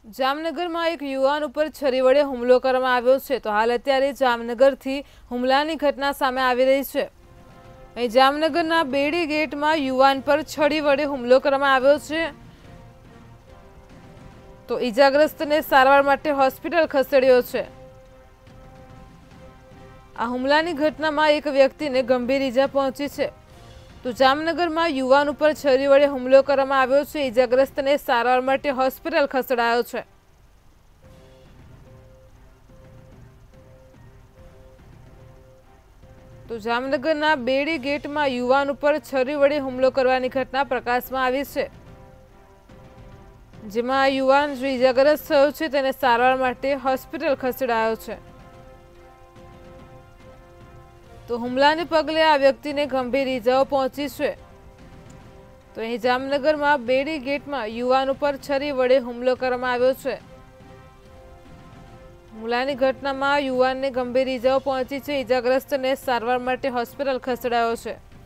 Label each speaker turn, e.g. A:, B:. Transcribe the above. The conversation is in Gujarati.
A: જામનગરમાં એક યુવાન ઉપર છરી વડે હુમલો કરવામાં આવ્યો છે તો હાલ અત્યારે જામનગરથી હુમલાની ઘટના સામે આવી રહી છે। અહીં જામનગરના બેડી ગેટમાં યુવાન પર છરી વડે હુમલો કરવામાં આવ્યો છે તો ઈજાગ્રસ્તને સારવાર માટે હોસ્પિટલ ખસેડ્યો છે। આ હુમલાની ઘટનામાં એક વ્યક્તિને ગંભીર ઈજા પહોંચી છે તો જામનગરમાં યુવાન ઉપર છરી વડે હુમલો કરવામાં આવ્યો છે। ઈજાગ્રસ્તને સારવાર માટે હોસ્પિટલ ખસેડાયો છે। તો જામનગરના બેડી ગેટમાં યુવાન ઉપર છરી વડે હુમલો કરવાની ઘટના પ્રકાશમાં આવી છે, જેમાં યુવાન જો ઈજાગ્રસ્ત થયો છે તેને સારવાર માટે હોસ્પિટલ ખસેડાયો છે। તો હુમલાને પગલે આ વ્યક્તિને ગંભીર ઈજાઓ પહોંચી છે। તો અહીં જામનગરમાં બેડી ગેટમાં યુવાન ઉપર છરી વડે હુમલો કરવામાં આવ્યો છે। હુમલાની ઘટનામાં યુવાનને ગંભીર ઈજાઓ પહોંચી છે। ઈજાગ્રસ્તને સારવાર માટે હોસ્પિટલ ખસેડાયો છે।